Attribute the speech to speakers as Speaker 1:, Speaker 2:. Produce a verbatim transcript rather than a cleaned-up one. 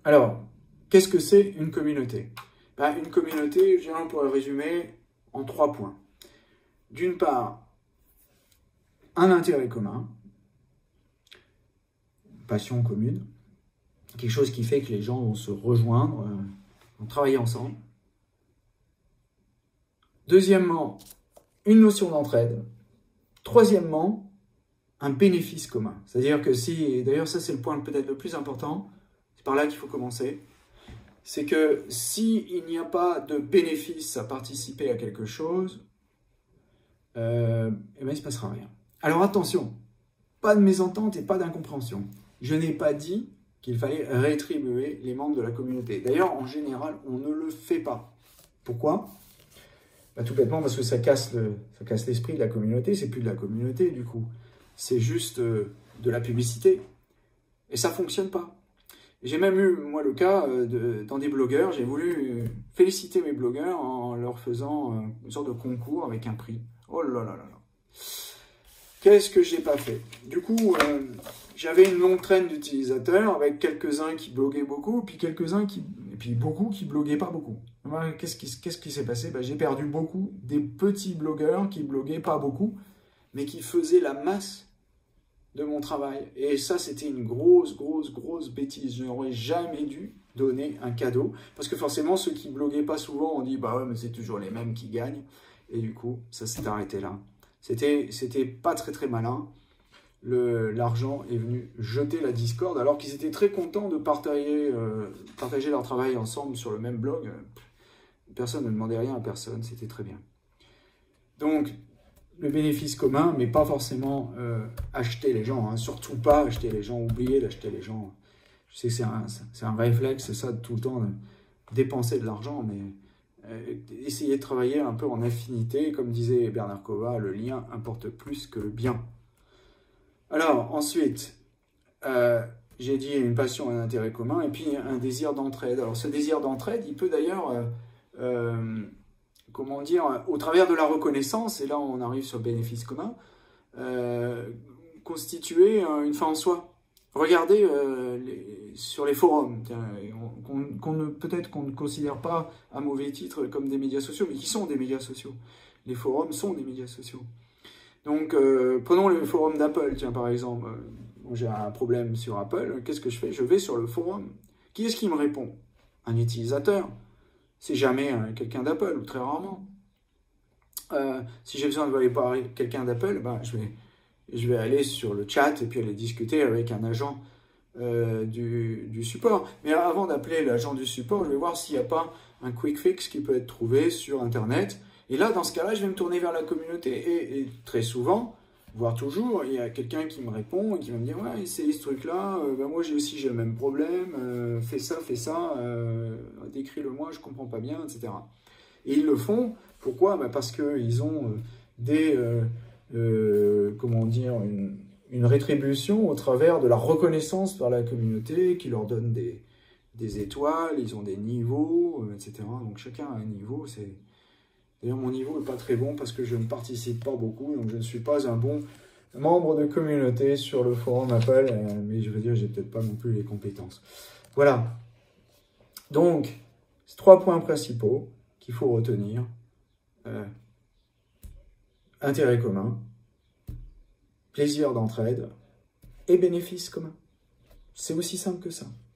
Speaker 1: Alors, qu'est-ce que c'est une communauté? Ben, une communauté, je dirais, on pourrait résumer en trois points. D'une part, un intérêt commun, une passion commune, quelque chose qui fait que les gens vont se rejoindre, euh, vont travailler ensemble. Deuxièmement, une notion d'entraide. Troisièmement, un bénéfice commun. C'est-à-dire que si, et d'ailleurs ça c'est le point peut-être le plus important, c'est par là qu'il faut commencer, c'est que s'il n'y a pas de bénéfice à participer à quelque chose, euh, eh bien, il ne se passera rien. Alors attention, pas de mésentente et pas d'incompréhension. Je n'ai pas dit qu'il fallait rétribuer les membres de la communauté. D'ailleurs, en général, on ne le fait pas. Pourquoi ? Bah, tout bêtement parce que ça casse le, ça casse l'esprit de la communauté, c'est plus de la communauté du coup. C'est juste euh, de la publicité. Et ça ne fonctionne pas. J'ai même eu, moi, le cas euh, de, dans des blogueurs, j'ai voulu euh, féliciter mes blogueurs en leur faisant euh, une sorte de concours avec un prix. Oh là là là là. Qu'est-ce que j'ai pas fait? Du coup, euh, j'avais une longue traîne d'utilisateurs avec quelques-uns qui bloguaient beaucoup, puis quelques-uns qui, et puis beaucoup qui bloguaient pas beaucoup. Qu'est-ce qui, qu'est-ce qui s'est passé? Ben, j'ai perdu beaucoup des petits blogueurs qui bloguaient pas beaucoup, mais qui faisaient la masse de mon travail. Et ça, c'était une grosse, grosse, grosse bêtise. Je n'aurais jamais dû donner un cadeau, parce que forcément, ceux qui bloguaient pas souvent ont dit, bah ouais, mais c'est toujours les mêmes qui gagnent. Et du coup, ça s'est arrêté là. C'était, c'était pas très très malin. L'argent est venu jeter la discorde, alors qu'ils étaient très contents de partager, euh, partager leur travail ensemble sur le même blog. Personne ne demandait rien à personne, c'était très bien. Donc, le bénéfice commun, mais pas forcément euh, acheter les gens, hein, surtout pas acheter les gens, oublier d'acheter les gens. Je sais que c'est un, c'est un réflexe, ça, de tout le temps, de dépenser de l'argent, mais euh, essayer de travailler un peu en affinité, comme disait Bernard Kova, le lien importe plus que le bien. Alors, ensuite, euh, j'ai dit une passion, un intérêt commun, et puis un désir d'entraide. Alors, ce désir d'entraide, il peut d'ailleurs... Euh, Euh, comment dire, au travers de la reconnaissance, et là on arrive sur le bénéfice commun, euh, constituer une fin en soi. Regardez euh, les, sur les forums, qu'on, qu'on ne, peut-être qu'on ne considère pas à mauvais titre comme des médias sociaux, mais qui sont des médias sociaux. Les forums sont des médias sociaux. Donc, euh, prenons le forum d'Apple, tiens, par exemple. J'ai un problème sur Apple, qu'est-ce que je fais? Je vais sur le forum. Qui est-ce qui me répond? Un utilisateur. C'est jamais euh, quelqu'un d'Apple, ou très rarement. Euh, si j'ai besoin de aller parler quelqu'un d'Apple, ben, je, vais, je vais aller sur le chat et puis aller discuter avec un agent euh, du, du support. Mais avant d'appeler l'agent du support, je vais voir s'il n'y a pas un quick fix qui peut être trouvé sur Internet. Et là, dans ce cas-là, je vais me tourner vers la communauté. Et, et très souvent, voire toujours, il y a quelqu'un qui me répond et qui va me dire « Ouais, c'est ce truc-là, euh, ben moi j'ai aussi j'ai le même problème, euh, fais ça, fais ça, euh, décris-le-moi, je comprends pas bien, et cetera » Et ils le font, pourquoi? Ben parce qu'ils ont euh, des, euh, euh, comment dire, une, une rétribution au travers de la reconnaissance par la communauté, qui leur donne des, des étoiles, ils ont des niveaux, euh, et cetera. Donc chacun a un niveau, c'est... D'ailleurs, mon niveau n'est pas très bon parce que je ne participe pas beaucoup, donc je ne suis pas un bon membre de communauté sur le forum Apple, euh, mais je veux dire, j'ai peut-être pas non plus les compétences. Voilà. Donc, ces trois points principaux qu'il faut retenir. Euh, intérêt commun, plaisir d'entraide et bénéfice commun. C'est aussi simple que ça.